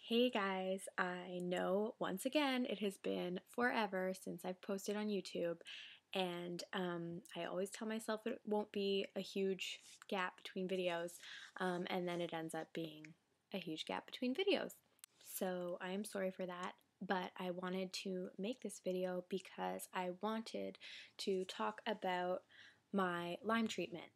Hey guys, I know once again it has been forever since I've posted on YouTube, and I always tell myself it won't be a huge gap between videos, and then it ends up being a huge gap between videos. So I am sorry for that, but I wanted to make this video because I wanted to talk about my Lyme treatment.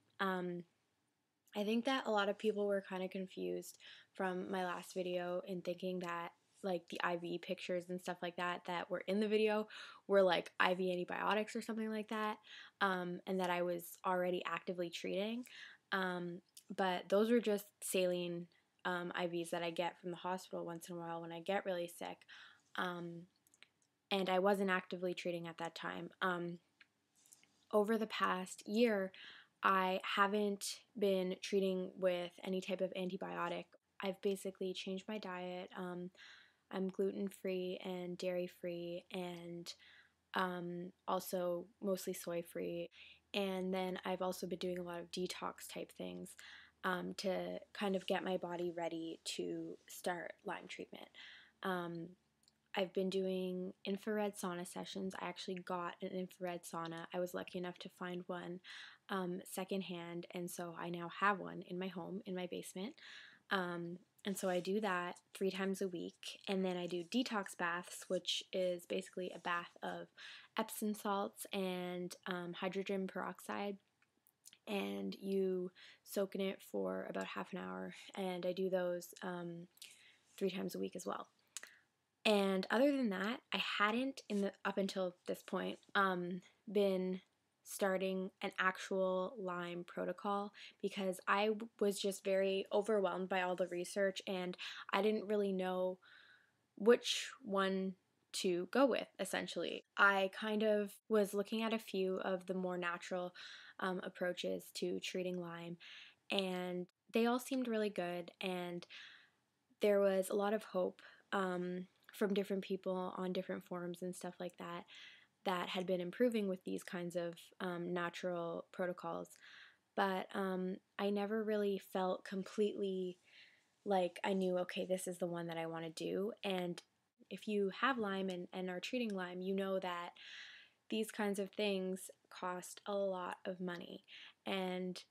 I think that a lot of people were kind of confused from my last video in thinking that like the IV pictures and stuff like that were in the video were like IV antibiotics or something like that, and that I was already actively treating. But those were just saline IVs that I get from the hospital once in a while when I get really sick. And I wasn't actively treating at that time. Over the past year, I haven't been treating with any type of antibiotic. I've basically changed my diet. I'm gluten-free and dairy-free, and also mostly soy-free. And then I've also been doing a lot of detox type things to kind of get my body ready to start Lyme treatment. I've been doing infrared sauna sessions. I actually got an infrared sauna. I was lucky enough to find one secondhand, and so I now have one in my home, in my basement. And so I do that 3 times a week, and then I do detox baths, which is basically a bath of Epsom salts and hydrogen peroxide, and you soak in it for about half an hour, and I do those 3 times a week as well. And other than that, I hadn't up until this point been starting an actual Lyme protocol because I was just very overwhelmed by all the research and I didn't really know which one to go with, essentially. I kind of was looking at a few of the more natural approaches to treating Lyme, and they all seemed really good, and there was a lot of hope from different people on different forums and stuff like that that had been improving with these kinds of natural protocols. But I never really felt completely like I knew, okay, this is the one that I want to do. And if you have Lyme and are treating Lyme, you know that these kinds of things cost a lot of money. And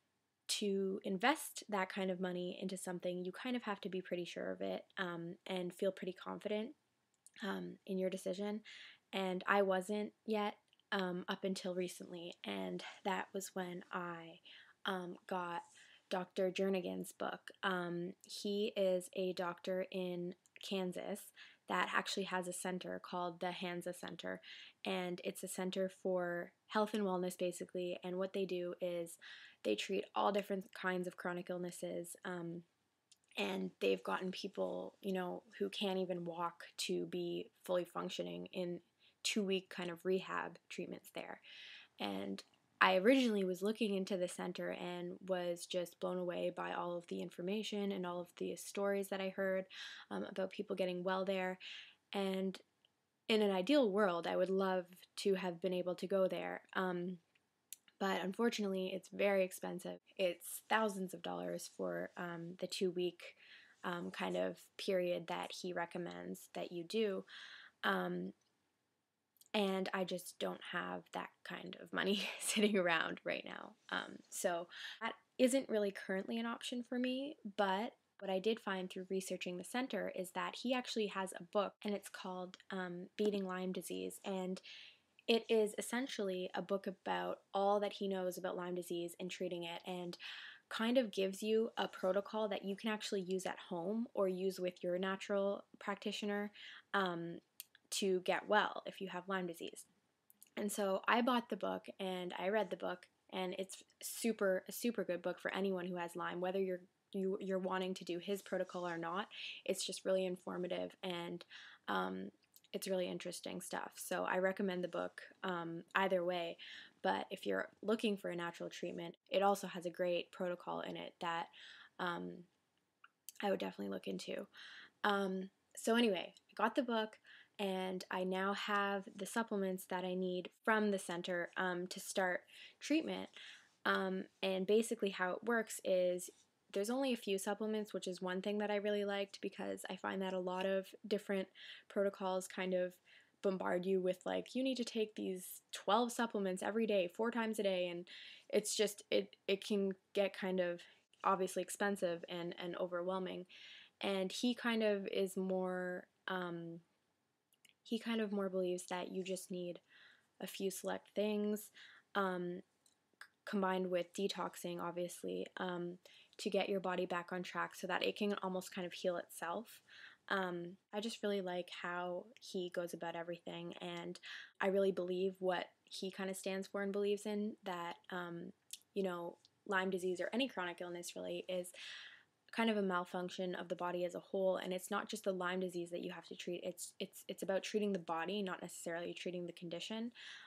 to invest that kind of money into something, you kind of have to be pretty sure of it and feel pretty confident in your decision. And I wasn't yet up until recently, and that was when I got Dr. Jernigan's book. He is a doctor in Kansas that actually has a center called the Hansa Center, and it's a center for health and wellness basically, and what they do is they treat all different kinds of chronic illnesses, and they've gotten people, who can't even walk to be fully functioning in 2-week kind of rehab treatments there. And I originally was looking into the center and was just blown away by all of the information and all of the stories that I heard about people getting well there. And in an ideal world, I would love to have been able to go there. But unfortunately, it's very expensive. It's thousands of dollars for the 2-week kind of period that he recommends that you do. And I just don't have that kind of money sitting around right now. So that isn't really currently an option for me, but what I did find through researching the center is that he actually has a book, and it's called Beating Lyme Disease, and it is essentially a book about all that he knows about Lyme disease and treating it, and kind of gives you a protocol that you can actually use at home or use with your natural practitioner to get well if you have Lyme disease. And so I bought the book and I read the book, and it's a super good book for anyone who has Lyme, whether you're wanting to do his protocol or not. It's just really informative, and it's really interesting stuff. So I recommend the book either way. But if you're looking for a natural treatment, it also has a great protocol in it that I would definitely look into. So anyway, I got the book, and I now have the supplements that I need from the center to start treatment. And basically how it works is there's only a few supplements, which is one thing that I really liked, because I find that a lot of different protocols kind of bombard you with like, you need to take these 12 supplements every day, 4 times a day, and it's just it can get kind of obviously expensive and overwhelming. And he kind of is more he kind of more believes that you just need a few select things, combined with detoxing, obviously, to get your body back on track so that it can almost kind of heal itself. I just really like how he goes about everything, and I really believe what he kind of stands for and believes in, that, you know, Lyme disease or any chronic illness really is kind of a malfunction of the body as a whole, and it's not just the Lyme disease that you have to treat. It's about treating the body, not necessarily treating the condition.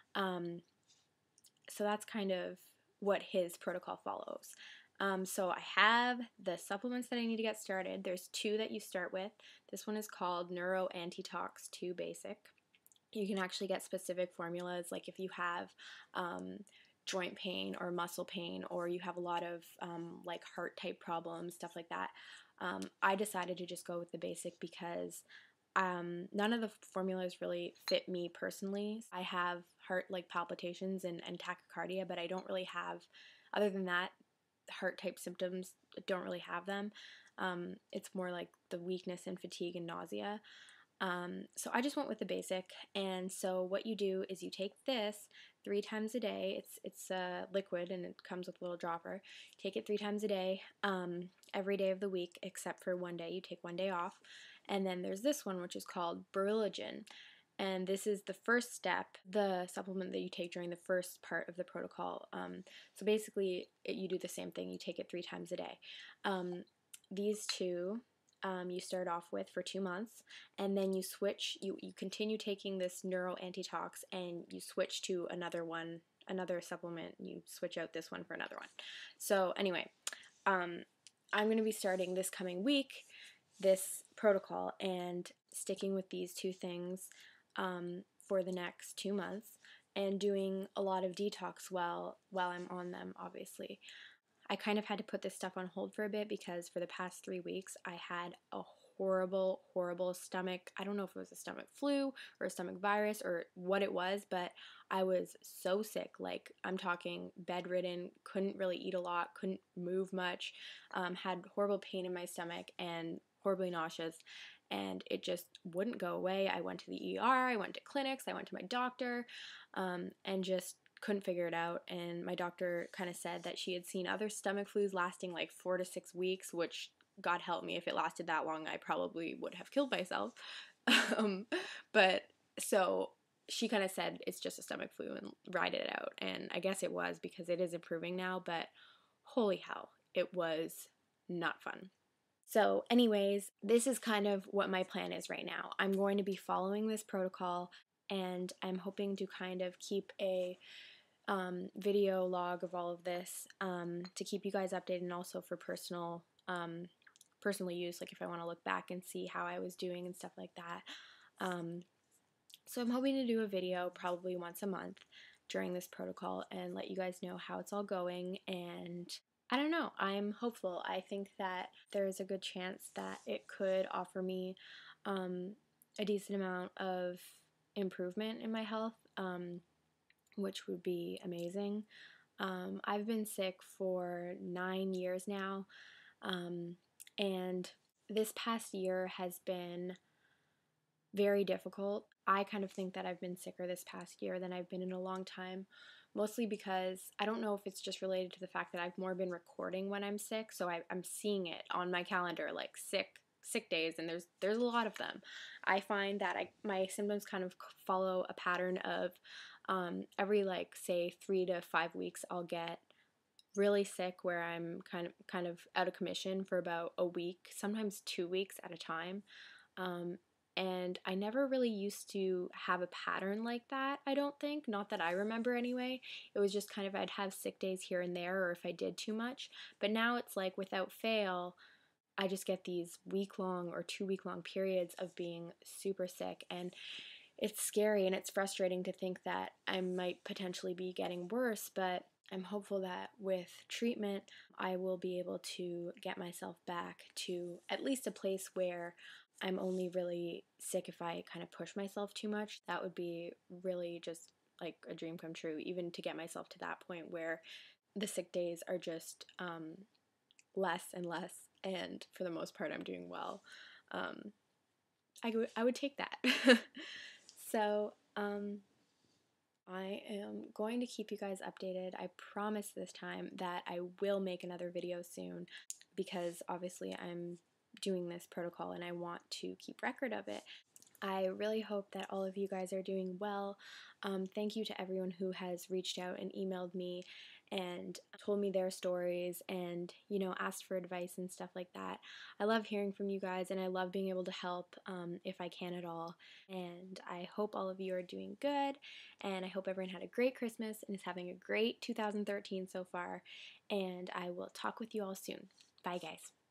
So that's kind of what his protocol follows. So I have the supplements that I need to get started. There's 2 that you start with. This one is called Neuro-Antitox 2 Basic. You can actually get specific formulas, like if you have joint pain or muscle pain, or you have a lot of like heart type problems, stuff like that. I decided to just go with the basic because none of the formulas really fit me personally. I have heart like palpitations and tachycardia, but I don't really have, other than that, heart type symptoms, don't really have them. It's more like the weakness and fatigue and nausea. So I just went with the basic. And so what you do is you take this 3 times a day. It's a liquid and it comes with a little dropper. Take it 3 times a day, every day of the week except for one day. You take one day off. And then there's this one, which is called Borrelogen. And this is the first step, the supplement that you take during the first part of the protocol. So basically, you do the same thing. You take it 3 times a day. These 2 you start off with for 2 months, and then you switch. You continue taking this Neuro-Antitox, and you switch to another one, another supplement. You switch out this one for another one. So anyway, I'm going to be starting this coming week this protocol and sticking with these 2 things for the next 2 months, and doing a lot of detox while I'm on them, obviously. I kind of had to put this stuff on hold for a bit because for the past 3 weeks I had a horrible, horrible stomach. I don't know if it was a stomach flu or a stomach virus or what it was, but I was so sick. Like, I'm talking bedridden, couldn't really eat a lot, couldn't move much, had horrible pain in my stomach and horribly nauseous, and it just wouldn't go away. I went to the ER, I went to clinics, I went to my doctor, and just couldn't figure it out. And my doctor kind of said that she had seen other stomach flus lasting like 4 to 6 weeks, which, God help me, if it lasted that long, I probably would have killed myself. But so she kind of said it's just a stomach flu and ride it out. And I guess it was, because it is improving now, but holy hell, it was not fun. So anyways, this is kind of what my plan is right now. I'm going to be following this protocol, and I'm hoping to kind of keep a video log of all of this to keep you guys updated, and also for personal use, like if I want to look back and see how I was doing and stuff like that. So I'm hoping to do a video probably once a month during this protocol and let you guys know how it's all going. And I don't know, I'm hopeful. I think that there is a good chance that it could offer me a decent amount of improvement in my health, which would be amazing. I've been sick for 9 years now, and this past year has been very difficult. I kind of think that I've been sicker this past year than I've been in a long time, mostly because I don't know if it's just related to the fact that I've more been recording when I'm sick, so I'm seeing it on my calendar, like sick days, and there's a lot of them. I find that my symptoms kind of follow a pattern of every, like, say 3 to 5 weeks I'll get really sick, where I'm kind of out of commission for about a week, sometimes 2 weeks at a time. And I never really used to have a pattern like that, I don't think. Not that I remember anyway. It was just kind of, I'd have sick days here and there, or if I did too much. But now it's like, without fail, I just get these week-long or 2-week-long periods of being super sick. And it's scary and it's frustrating to think that I might potentially be getting worse, but I'm hopeful that with treatment, I will be able to get myself back to at least a place where I'm only really sick if I kind of push myself too much. That would be really just like a dream come true, even to get myself to that point where the sick days are just less and less, and for the most part, I'm doing well. I would take that. So, I am going to keep you guys updated. I promise this time that I will make another video soon, because obviously I'm doing this protocol and I want to keep record of it. I really hope that all of you guys are doing well. Thank you to everyone who has reached out and emailed me and told me their stories and, you know, asked for advice and stuff like that. I love hearing from you guys, and I love being able to help if I can at all. And I hope all of you are doing good, and I hope everyone had a great Christmas and is having a great 2013 so far. And I will talk with you all soon. Bye, guys.